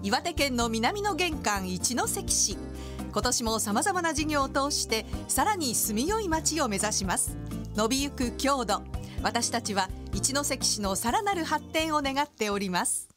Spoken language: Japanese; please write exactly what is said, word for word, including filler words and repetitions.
岩手県の南の玄関一関市。今年もさまざまな事業を通してさらに住みよい街を目指します。伸びゆく郷土、私たちは一関市のさらなる発展を願っております。